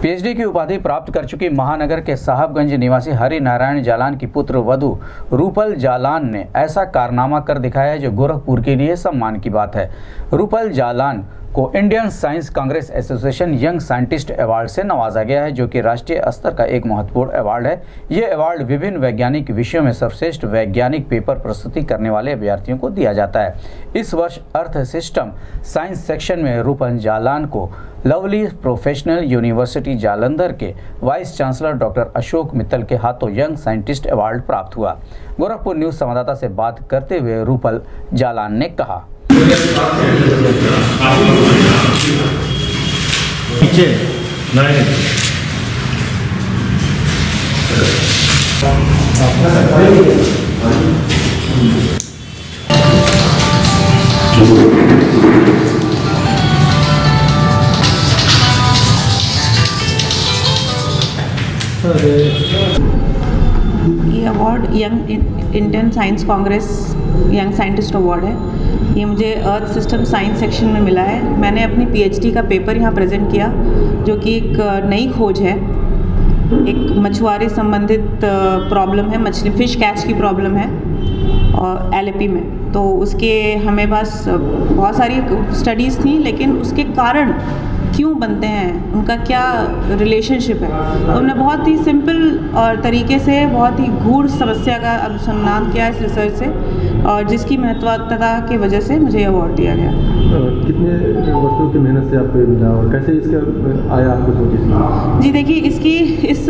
PhD की उपाधि प्राप्त कर चुकी महानगर के साहबगंज निवासी हरि नारायण जालान की पुत्र वधू रूपल जालान ने ऐसा कारनामा कर दिखाया है जो गोरखपुर के लिए सम्मान की बात है। रूपल जालान को Indian Science Congress Association Young Scientist Award से नवाजा गया है, जो कि राष्ट्रीय स्तर का एक महत्वपूर्ण अवार्ड है। ये अवार्ड विभिन्न वैज्ञानिक विषयों में सर्वश्रेष्ठ वैज्ञानिक पेपर प्रस्तुति करने वाले अभ्यर्थियों को दिया जाता है। इस वर्ष अर्थ सिस्टम साइंस सेक्शन में रूपल जालान को लवली प्रोफेशनल यूनिवर्सिटी जालंधर के vice chancellor doctor Ashok Mittal के हाथों यंग साइंटिस्ट अवार्ड प्राप्त हुआ। गोरखपुर न्यूज संवाददाता से बात करते हुए रूपल जालान ने कहा, ये award Young Indian Science Congress Young Scientist Award है। ये मुझे अर्थ सिस्टम साइंस सेक्शन में मिला है। मैंने अपनी पीएचडी का पेपर यहाँ प्रेजेंट किया, जो कि एक नई खोज है। एक मछुआरे संबंधित प्रॉब्लम है, मछली फिश कैच की प्रॉब्लम है और एलएपी में। तो उसके हमें पास बहुत सारी स्टडीज़ थी, लेकिन उसके कारण क्यों बनते हैं, उनका क्या रिलेशनशिप है, तो हमने बहुत ही सिंपल और तरीके से बहुत ही गूढ़ समस्या का अनुसंधान किया इस रिसर्च से, और जिसकी महत्वता की वजह से मुझे ये अवार्ड दिया गया। कितने वर्षों की मेहनत से आपको मिला और कैसे इसका आया आपको सोची? जी देखिए, इसकी इस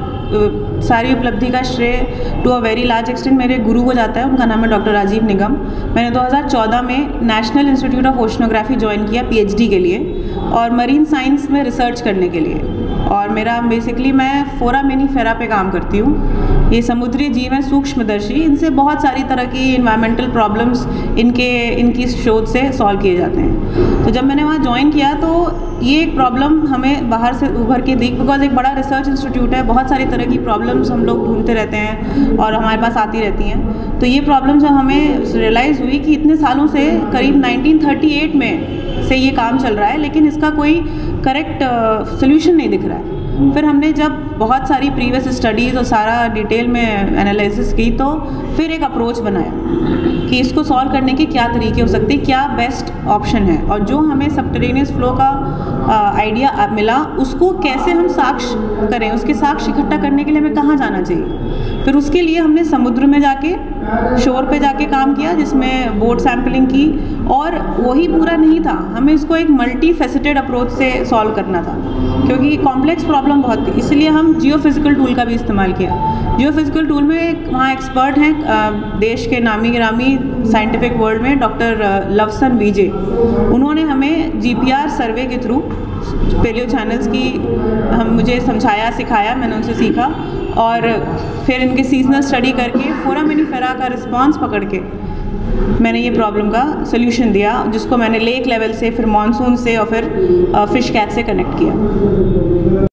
सारी उपलब्धि का श्रेय to a very large extent मेरे गुरु को जाता है। उनका नाम है डॉक्टर राजीव निगम। मैंने 2014 में National Institute of Oceanography join किया पीएचडी के लिए और मरीन साइंस में रिसर्च करने के लिए। और मेरा बेसिकली मैं फोरामिनीफेरा पे काम करती हूँ। ये समुद्री जीव हैं सूक्ष्मदर्शी, इनसे बहुत सारी तरह की इन्वायरमेंटल प्रॉब्लम्स इनकी शोध से सॉल्व किए जाते हैं। तो जब मैंने वहाँ ज्वाइन किया तो ये एक प्रॉब्लम हमें बाहर से उभर के बिकॉज एक बड़ा रिसर्च इंस्टीट्यूट है, बहुत सारी तरह की प्रॉब्लम्स हम लोग ढूंढते रहते हैं और हमारे पास आती रहती हैं। तो ये प्रॉब्लम जब हमें रियलाइज़ हुई कि इतने सालों से करीब 1938 में से ये काम चल रहा है, लेकिन इसका कोई करेक्ट सोल्यूशन नहीं दिख रहा है। फिर हमने जब बहुत सारी प्रीवियस स्टडीज़ और सारा डिटेल में एनालिसिस की, तो फिर एक अप्रोच बनाया कि इसको सॉल्व करने के क्या तरीके हो सकते हैं, क्या बेस्ट ऑप्शन है। और जो हमें सबटरेनियस फ्लो का आइडिया मिला, उसको कैसे हम साक्ष्य करें, उसके साक्ष्य इकट्ठा करने के लिए हमें कहाँ जाना चाहिए। फिर उसके लिए हमने समुद्र में जाके शोर पे जाके काम किया, जिसमें बोट सैम्पलिंग की। और वही पूरा नहीं था, हमें इसको एक मल्टी फेसेटेड अप्रोच से सॉल्व करना था, क्योंकि कॉम्प्लेक्स प्रॉब्लम बहुत थी। इसलिए हम जियोफिजिकल टूल का भी इस्तेमाल किया। जियोफिजिकल टूल में वहाँ एक्सपर्ट हैं देश के नामी गिरामी साइंटिफिक वर्ल्ड में डॉक्टर लवसन विजय। उन्होंने हमें जीपीआर सर्वे के थ्रू पेलियो चैनल्स की मुझे समझाया, सिखाया, मैंने उनसे सीखा। और फिर इनके सीजनल स्टडी करके फोरामिनीफेरा का रिस्पांस पकड़ के मैंने ये प्रॉब्लम का सोल्यूशन दिया, जिसको मैंने लेक लेवल से, फिर मॉनसून से और फिर फिश कैच से कनेक्ट किया।